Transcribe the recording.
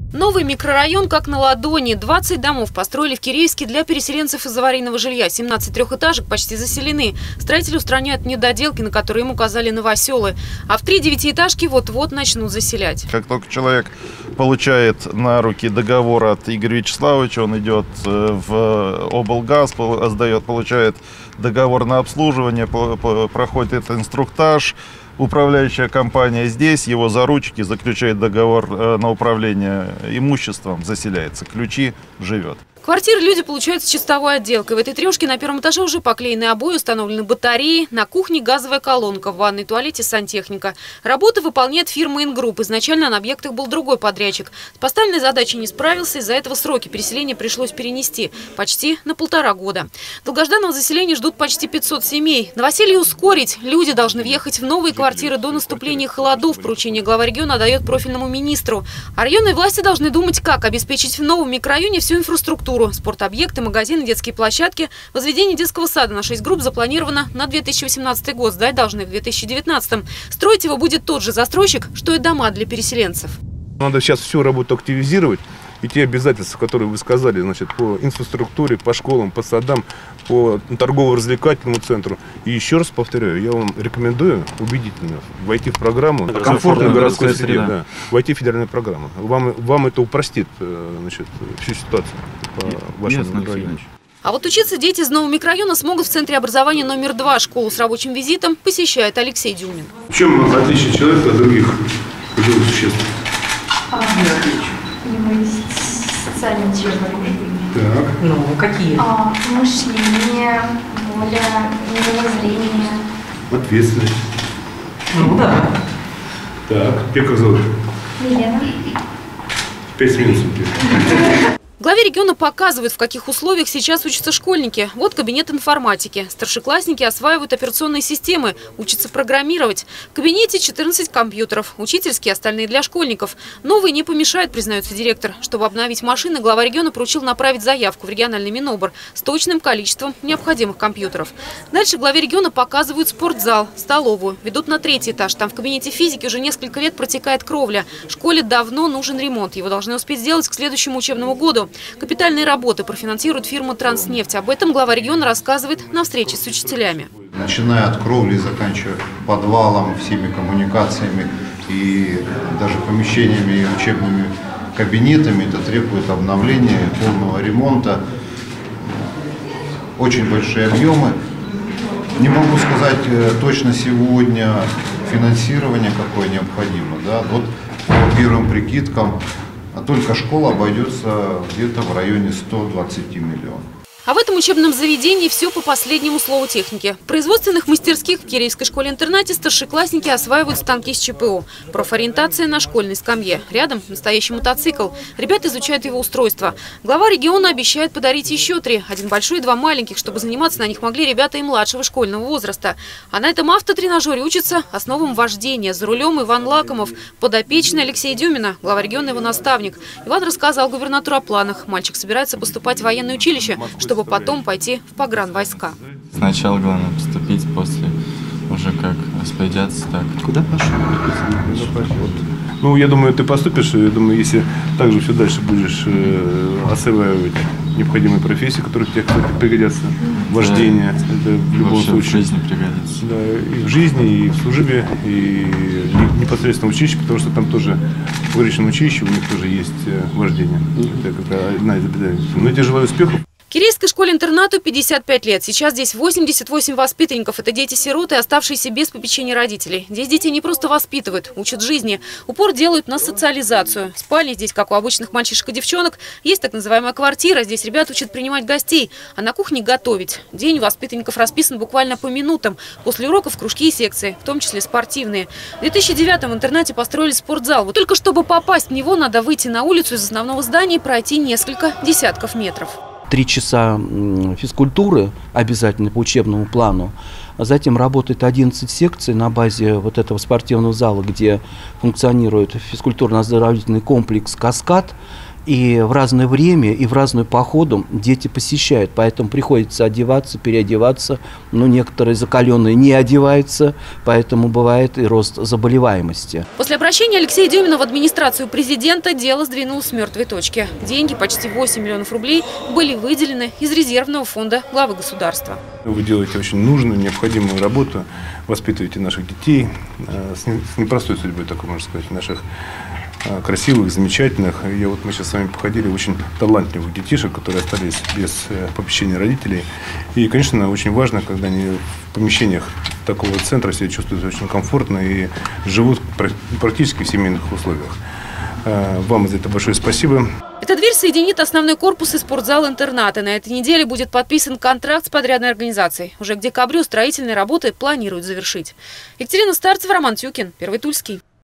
Новый микрорайон как на ладони. 20 домов построили в Киреевске для переселенцев из аварийного жилья. 17 трехэтажек почти заселены. Строители устраняют недоделки, на которые им указали новоселы. А в 3 девятиэтажки вот-вот начнут заселять. Как только человек получает на руки договор от Игоря Вячеславовича, он идет в облгаз, получает договор на обслуживание, проходит этот инструктаж. Управляющая компания здесь, его за ручки, заключает договор на управление имуществом, заселяется, ключи, живет. Квартиры люди получают с чистовой отделкой. В этой трешке на первом этаже уже поклеены обои, установлены батареи. На кухне газовая колонка, в ванной, туалете сантехника. Работы выполняет фирма «Ингрупп». Изначально на объектах был другой подрядчик. С поставленной задачей не справился, из-за этого сроки переселения пришлось перенести почти на 1,5 года. Долгожданного заселения ждут почти 500 семей. Новоселье ускорить. Люди должны въехать в новые квартиры до наступления холодов. Поручение глава региона дает профильному министру. А районные власти должны думать, как обеспечить в новом микрорайоне всю инфраструктуру. Спортобъекты, магазины, детские площадки. Возведение детского сада на 6 групп запланировано на 2018 год. Сдать должны в 2019. Строить его будет тот же застройщик, что и дома для переселенцев. Надо сейчас всю работу активизировать. И те обязательства, которые вы сказали, значит, по инфраструктуре, по школам, по садам, по торгово-развлекательному центру. И еще раз повторяю, я вам рекомендую убедительно войти в программу комфортной городской среды, да, войти в федеральную программу. Вам это упростит, значит, всю ситуацию по вашему району. А вот учиться дети из нового микрорайона смогут в центре образования номер 2. Школу с рабочим визитом посещает Алексей Дюмин. В чем отличие человека от других живых существ? Социально интеллектуальные поведения. Так. Ну, какие? Мышление, воля, мировоззрение. Ответственность. Ну да. Так, тебя как зовут? Елена. 5 минут. Главе региона показывают, в каких условиях сейчас учатся школьники. Вот кабинет информатики. Старшеклассники осваивают операционные системы, учатся программировать. В кабинете 14 компьютеров, учительские, остальные для школьников. Новые не помешают, признается директор. Чтобы обновить машины, глава региона поручил направить заявку в региональный Минобр с точным количеством необходимых компьютеров. Дальше главе региона показывают спортзал, столовую. Ведут на 3-й этаж. Там в кабинете физики уже несколько лет протекает кровля. Школе давно нужен ремонт. Его должны успеть сделать к следующему учебному году. Капитальные работы профинансирует фирма «Транснефть». Об этом глава региона рассказывает на встрече с учителями. Начиная от кровли и заканчивая подвалом, всеми коммуникациями и даже помещениями и учебными кабинетами, это требует обновления, полного ремонта. Очень большие объемы. Не могу сказать точно сегодня финансирование какое необходимо. Да? Вот по первым прикидкам только школа обойдется где-то в районе 120 миллионов. А в этом учебном заведении все по последнему слову техники. В производственных мастерских в Киреевской школе-интернате старшеклассники осваивают станки с ЧПУ. Профориентация на школьной скамье. Рядом настоящий мотоцикл. Ребята изучают его устройство. Глава региона обещает подарить еще 3. 1 большой и 2 маленьких, чтобы заниматься на них могли ребята и младшего школьного возраста. А на этом автотренажере учатся основам вождения. За рулем Иван Лакомов, подопечный Алексея Дюмина, глава региона его наставник. Иван рассказал губернатору о планах. Мальчик собирается поступать в военное училище, чтобы потом пойти в погранвойска. Сначала главное поступить, после уже как распорядятся, так. Куда пошел? Ну, я думаю, ты поступишь, я думаю, если также все дальше будешь осваивать необходимые профессии, которые тебе, кстати, пригодятся. Вождение, это в любом случае. В жизни пригодится. Да, и в жизни, и в службе, и непосредственно в училище, потому что там тоже в пограничном училище у них тоже есть вождение. Это как одна из обязательств. Но я тебе желаю успехов. Киреевской школе-интернату 55 лет. Сейчас здесь 88 воспитанников. Это дети-сироты, оставшиеся без попечения родителей. Здесь детей не просто воспитывают, учат жизни. Упор делают на социализацию. Спальни здесь, как у обычных мальчишек и девчонок. Есть так называемая квартира. Здесь ребят учат принимать гостей, а на кухне готовить. День у воспитанников расписан буквально по минутам. После уроков кружки и секции, в том числе спортивные. В 2009-м в интернате построили спортзал. Вот только чтобы попасть в него, надо выйти на улицу из основного здания и пройти несколько десятков метров. 3 часа физкультуры обязательно по учебному плану. Затем работает 11 секций на базе вот этого спортивного зала, где функционирует физкультурно-оздоровительный комплекс «Каскад». И в разное время, и в разную походу дети посещают. Поэтому приходится одеваться, переодеваться. Но некоторые закаленные не одеваются, поэтому бывает и рост заболеваемости. После обращения Алексея Демина в администрацию президента дело сдвинулось с мертвой точки. Деньги, почти 8 миллионов рублей, были выделены из резервного фонда главы государства. Вы делаете очень нужную, необходимую работу, воспитываете наших детей с непростой судьбой, такой можно сказать, наших красивых, замечательных. Мы сейчас с вами походили очень талантливых детишек, которые остались без попечения родителей. И, конечно, очень важно, когда они в помещениях такого центра себя чувствуют очень комфортно и живут практически в семейных условиях. Вам за это большое спасибо. Эта дверь соединит основной корпус и спортзал-интерната. На этой неделе будет подписан контракт с подрядной организацией. Уже к декабрю строительные работы планируют завершить. Екатерина Старцева, Роман Тюкин, Первый Тульский.